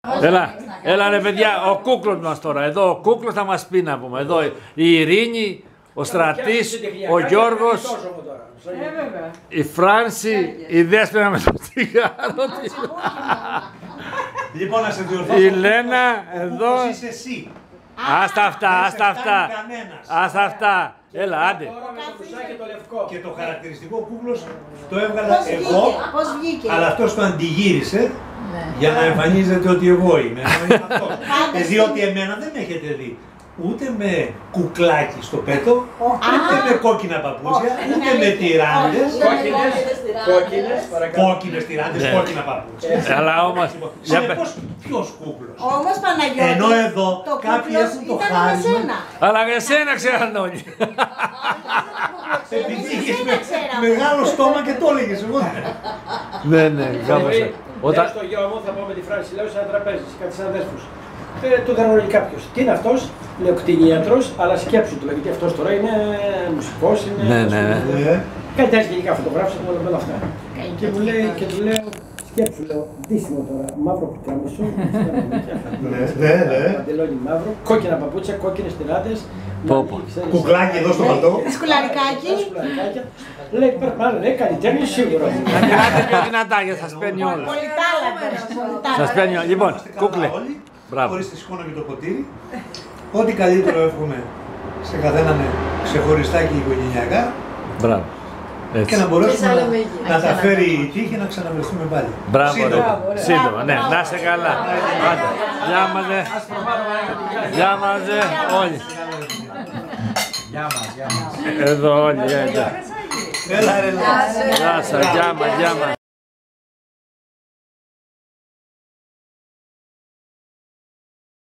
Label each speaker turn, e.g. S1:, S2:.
S1: Έλα ρε παιδιά, ο κούκλος μας τώρα. Εδώ ο κούκλος θα μας πει να πούμε. Εδώ η Ειρήνη, ο Στρατής, ο Γιώργος, η Φράνση, η Δέσποινα με το τσιγάρο της.
S2: Λοιπόν, να σε διορθώσω.
S1: Η Λένα, εδώ.
S2: Είσαι εσύ.
S1: Άστα αυτά. Έλα, άντε.
S2: Και το χαρακτηριστικό κούκλος το έβγαλα εγώ, αλλά αυτός το αντιγύρισε για να εμφανίζεται ότι εγώ είμαι. Διότι εμένα δεν με έχετε δει ούτε με κουκλάκι στο πέτο, ούτε με κόκκινα παπούτσια, ούτε με τυράντες. Κόκκινες τυράντες, κόκκινα παπούτσια.
S1: Αλλά όμως.
S2: Συνεπώς, ποιος κούκλος?
S3: Όμως Παναγιώτη,
S2: ενώ εδώ κάποιοι έχουν το χάρισμα.
S1: Αλλά για σένα ξέραν όλοι.
S2: Επειδή είχες μεγάλο στόμα και το έλεγες εγώ.
S1: Ναι, κάπως.
S4: Όταν στο γιο μου θα πάω με τη Φράνση, λέω σε ένα τραπέζι, κάτι σαν αδέρφους. Του δεν γνωρίζει κάποιος. Τι είναι αυτός? Λέω κτηνίατρος, αλλά σκέψου του, γιατί αυτός τώρα είναι μουσικός, είναι.
S1: Ναι.
S4: Καλλιτέχνης γενικά, φωτογράφησε όλα αυτά. Και του λέω, σκέψου, λέω, ντύσιμο τώρα, μαύρο πουκάμισο, παντελόνι μαύρο, κόκκινα παπούτσια, κόκκινες τυράντες.
S2: Κουκλάκι εδώ στο παλτό.
S3: Σκουλαρικάκι.
S4: Λέει, λέει, καλλιτέχνη σίγουρα.
S1: Να μιλάτε πιο δυνατά γιατί σας παίρνει όλους. Σας παίρνει όλους. Λοιπόν, κούκλε.
S2: Χωρίς τη σκόνα και το ποτήρι. Ό,τι καλύτερο εύχομαι σε καθέναν ξεχωριστά και οικογενειακά.
S1: Μπράβο.
S2: Και να μπορέσουμε να τα φέρει η τύχη να ξαναβρεθούμε πάλι.
S1: Μπράβο. Σύντομα, ναι. Να είσαι καλά. Γεια μας, όλοι.
S5: Γεια μας.
S1: Εδώ όλοι,
S2: Έλα ρε.
S1: Γεια σας, γεια μας.